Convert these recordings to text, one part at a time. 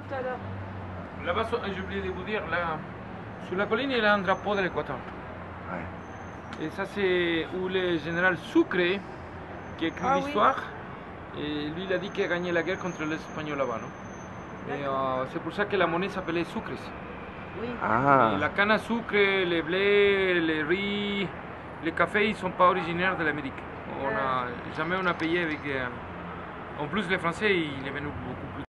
tout à l'heure. Là-bas, j'ai oublié de vous dire, là, sur la colline, il y a un drapeau de l'Équateur. Ouais. Et ça, c'est où le général Sucre, qui a écrit Ah oui. l'histoire, et lui, il a dit qu'il a gagné la guerre contre les Espagnols là-bas, non? Et c'est pour ça que la monnaie s'appelait sucres. Oui. Ah, Et la canne à sucre, les blés, les riz, les cafés, ils ne sont pas originaires de l'Amérique. Jamais on a payé avec... en plus, les Français, il est venu beaucoup plus.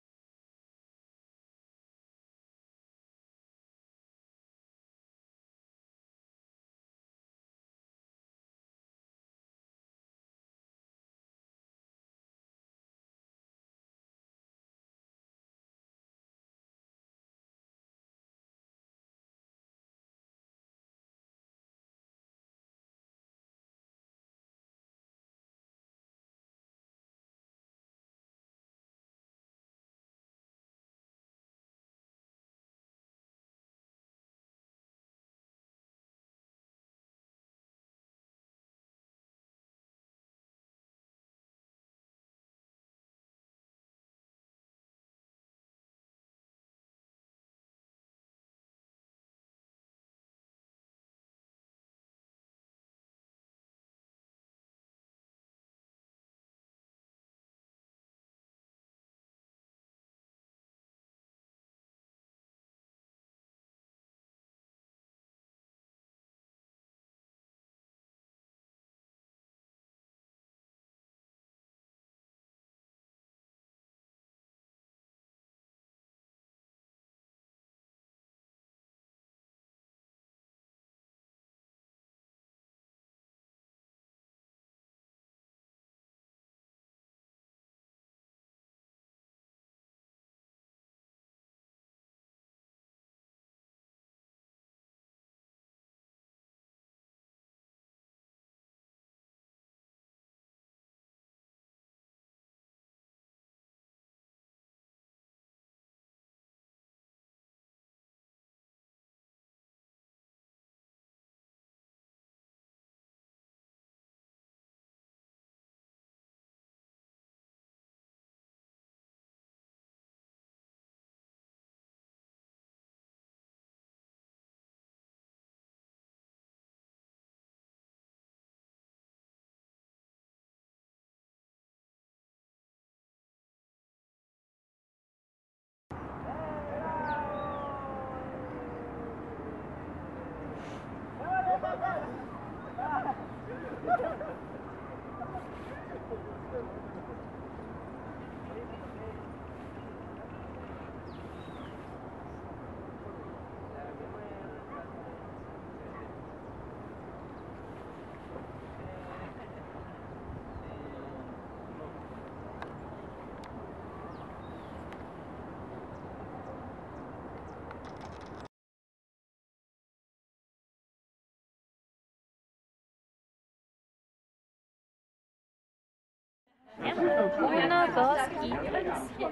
Uno, dos y tres.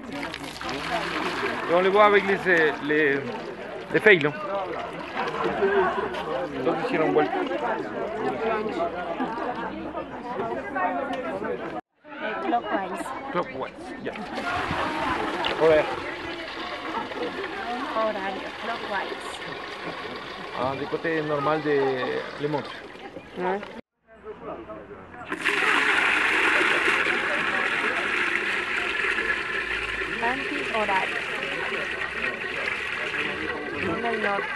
Et on les voit avec les feuilles, non? Todos hicieron vuelta. Clockwise. Clockwise, ya. Horaire. Horario. Clockwise. Du côté normal de Les Montres. Anti-horario. En el norte.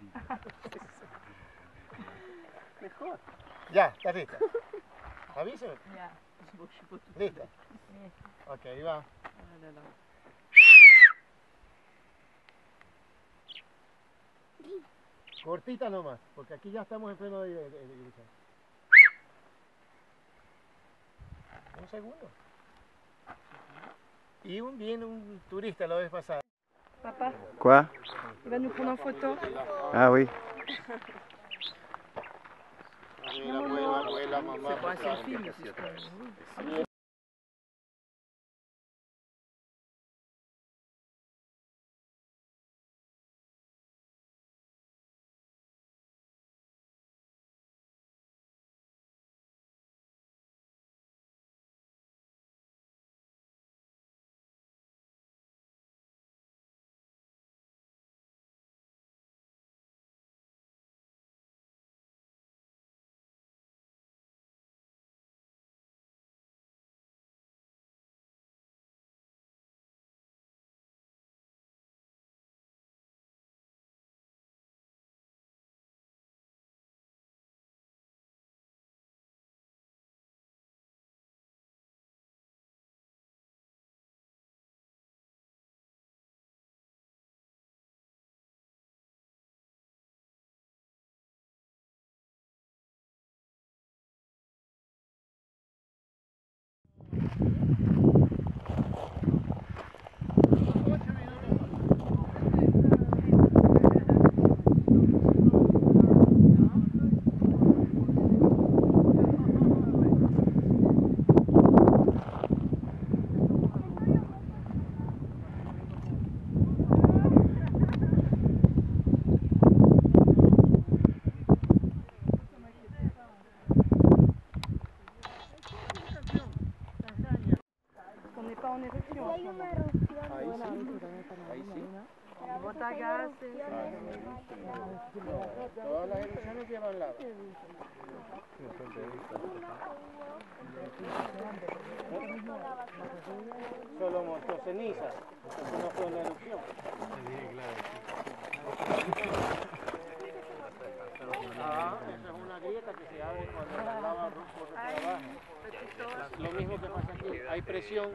Mejor. Ya, ¿estás lista? ¿Avísame? Ya. ¿Lista? Ok, ahí va. Cortita nomás, porque aquí ya estamos en pleno de división. Un segundo. Y viene un turista la vez pasada. Papa, Quoi? il va nous prendre en photo. Ah oui. Abuela, mamá. C'est pas un selfie, mais c'est ce que... On n'est pas en éruption. Sí hay una erupción. Ahí sí. Bota gas. Todas las erupciones llevan lava. Solo montó ceniza. Eso no fue una erupción. Esa es una grieta que se abre cuando la lava corre para abajo. Lo mismo que pasa aquí. Hay presión.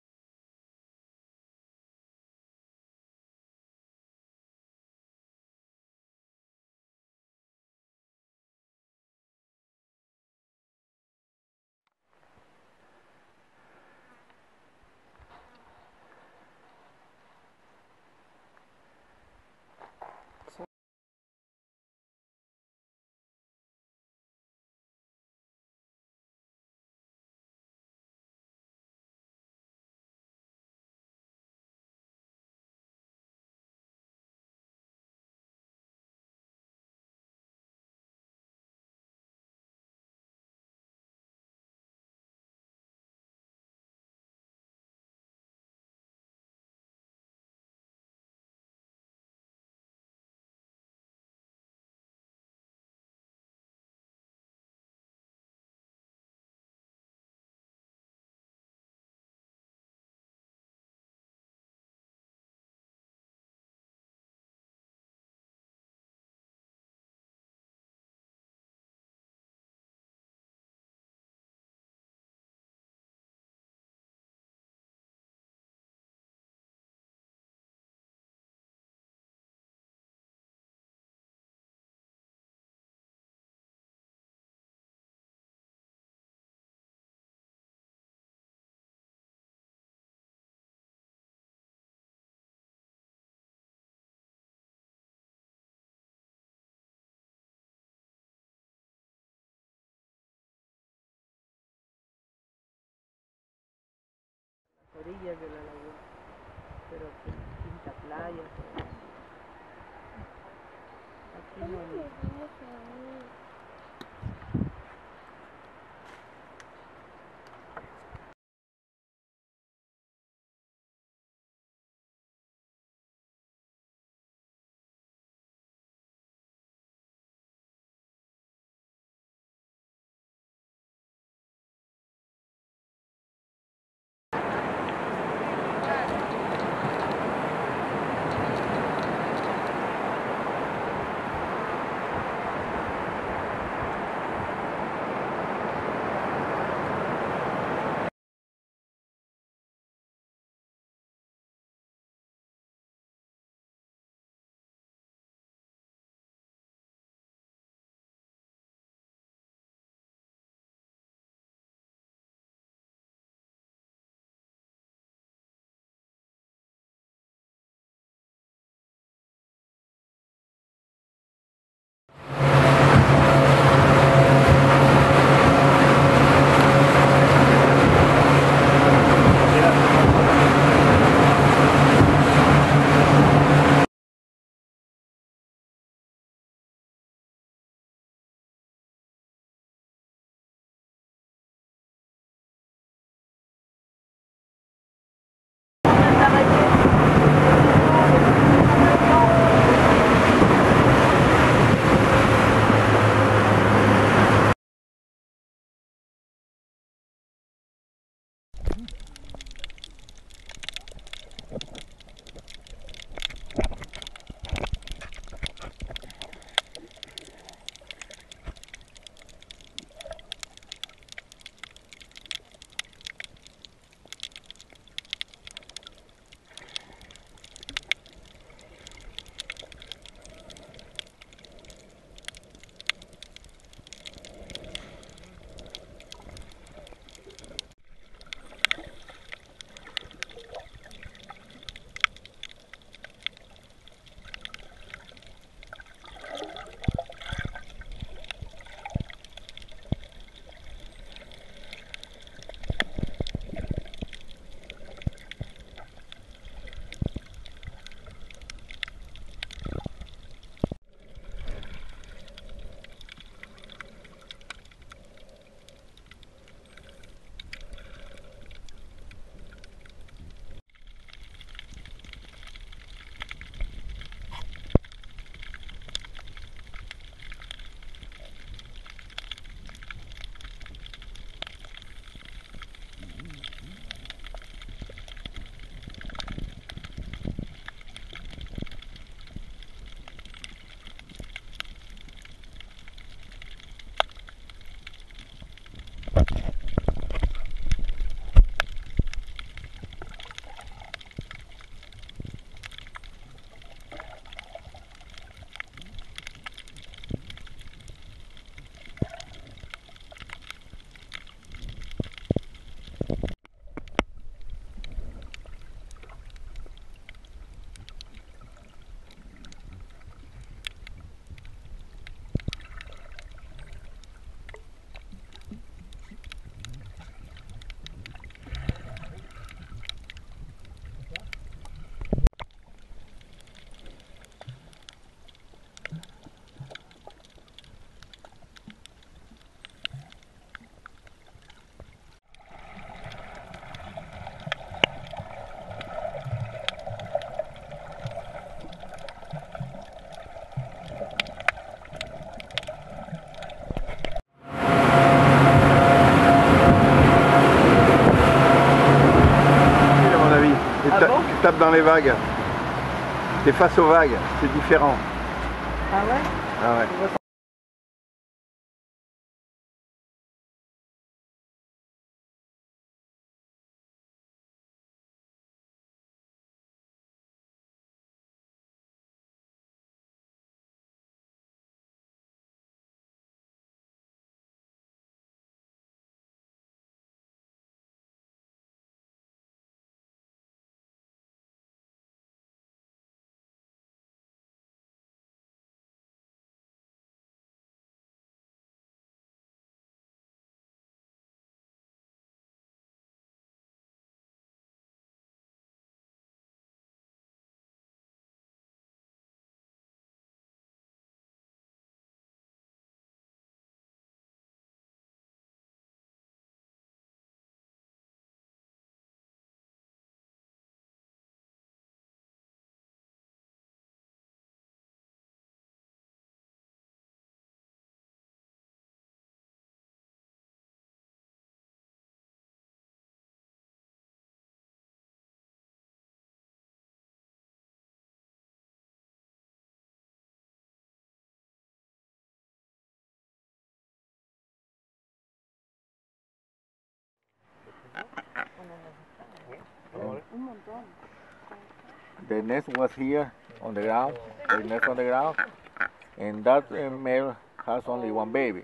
Orillas de la laguna, pero aquí pinta playas. Aquí no. dans les vagues. T'es face aux vagues, c'est différent. Ah ouais? Ah ouais. Un montón. The nest was here on the ground, the nest on the ground, and that male has only one baby.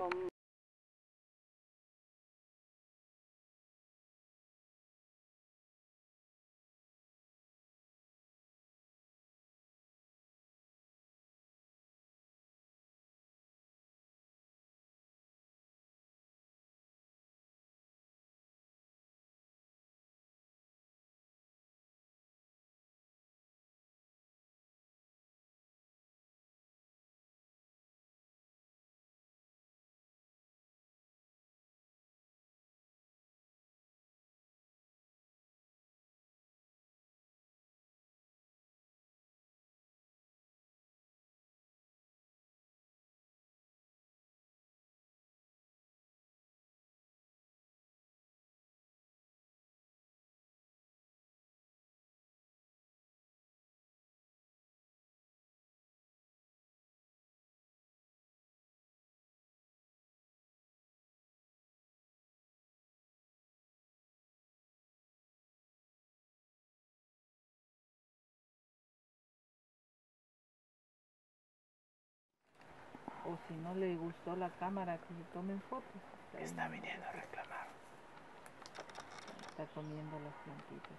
O si no le gustó la cámara, que le tomen fotos. Está viniendo a reclamar. Está comiendo las plantitas.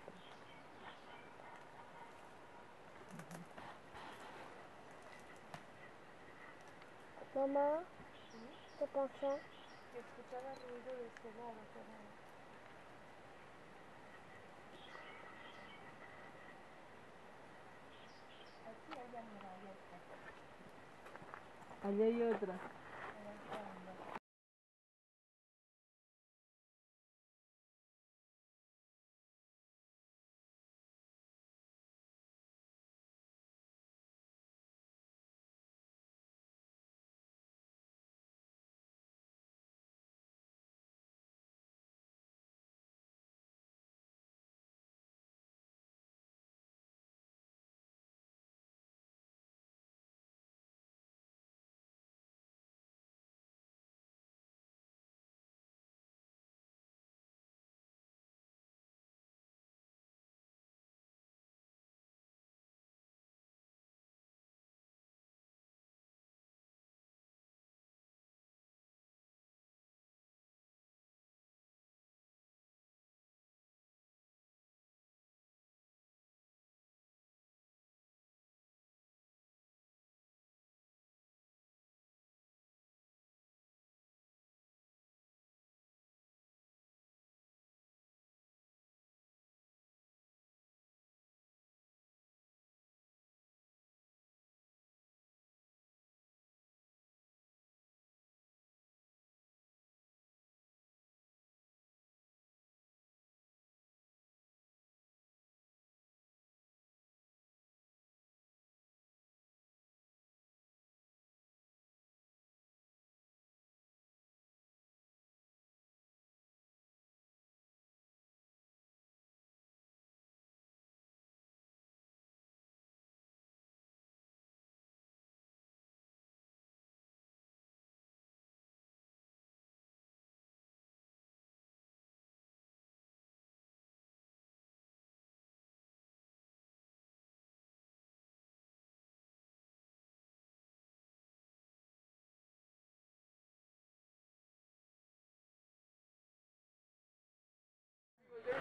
Mamá, ¿qué pasa? Escuchaba ruido de cenar afuera. Allá hay otra.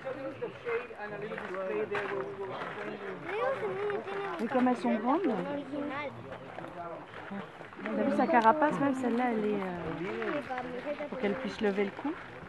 Et comme elles sont grandes, Original. t'as vu sa carapace, même celle-là, elle est pour qu'elle puisse lever le cou.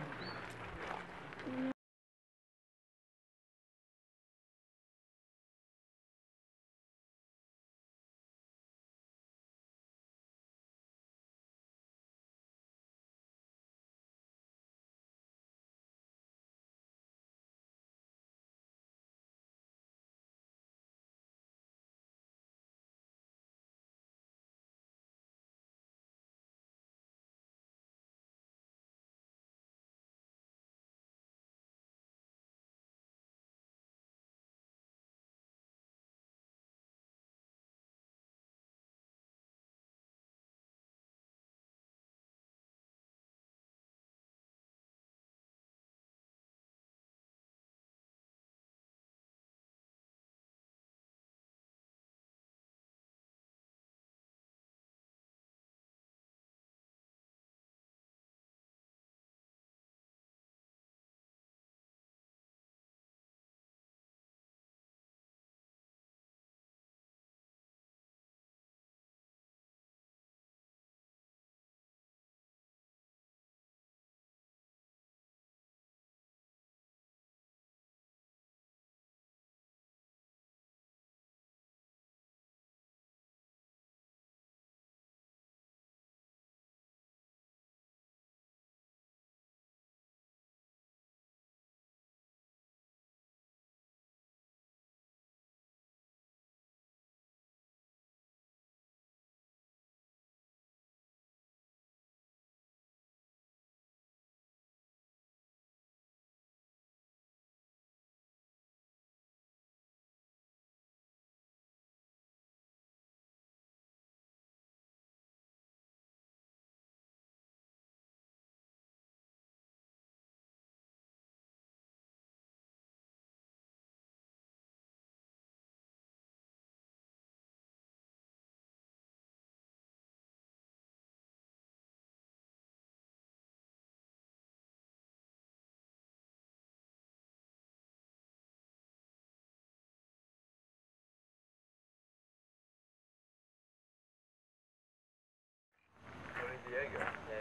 Diego.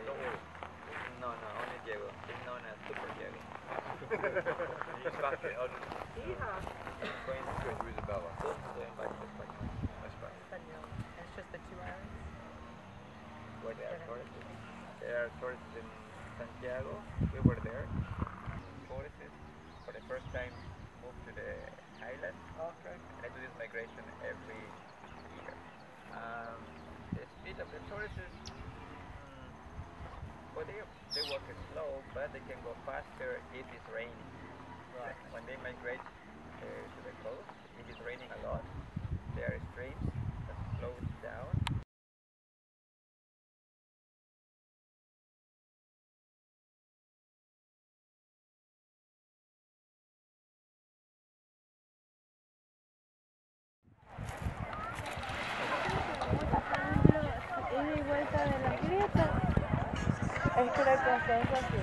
No, only Diego. He's known as Super Diego. He's back there. Going to Isabella. Going back to España. It's just the 2 hours. Where there are tourists. There are tourists in Santiago. We were there. Tourists for the first time moved to the island. Okay. And they do this migration every year. The speed of the tourists is well, they walk slow, but they can go faster if it's raining. Right. When they migrate to the coast, if it's raining a lot, there are streams that slow down. Ida y vuelta de las grietas. Es que la constancia así.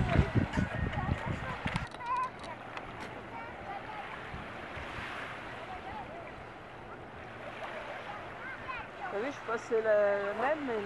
T'as vu, je sais pas si c'est le même, mais...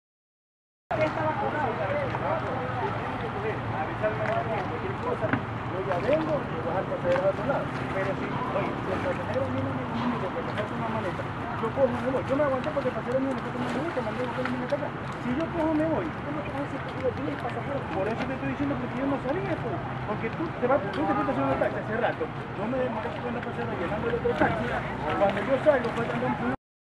Avisarme cualquier cosa. yo ya vengo, te vas al pasadero a otro lado. Pero si, oye, si el pasajero a mí no me comunica que me una maleta, yo cojo y me voy. Yo me aguanté porque el pasajero mío me está tomando mucho, mandé a buscar mi maleta acá. Si yo cojo y me voy, ¿cómo te vas a decir que yo 10 pasajeros? Por eso te estoy diciendo que yo no sabía, pues. Porque tú te fuiste haciendo el taxi hace rato. No me demoraste con el pasajero llenando el otro taxi. Cuando yo salgo, fue andando.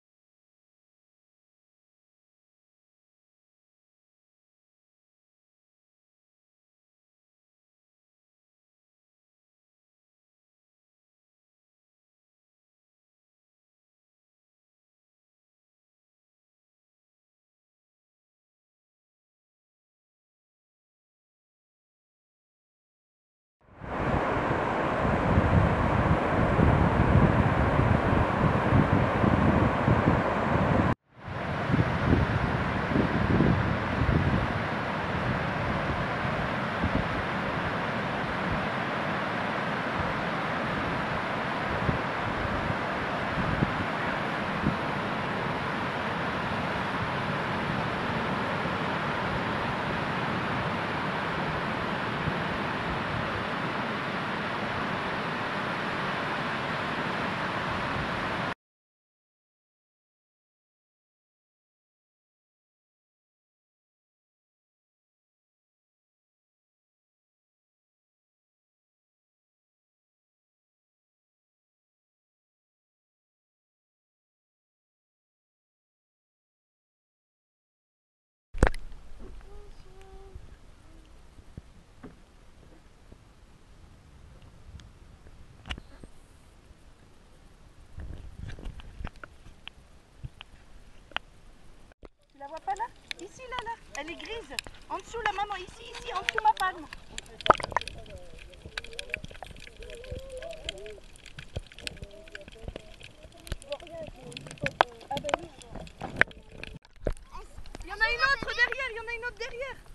Tu la vois pas là? Ici, là. Elle est grise. En dessous, la maman. Ici, en dessous ma palme. Il y en a une autre derrière.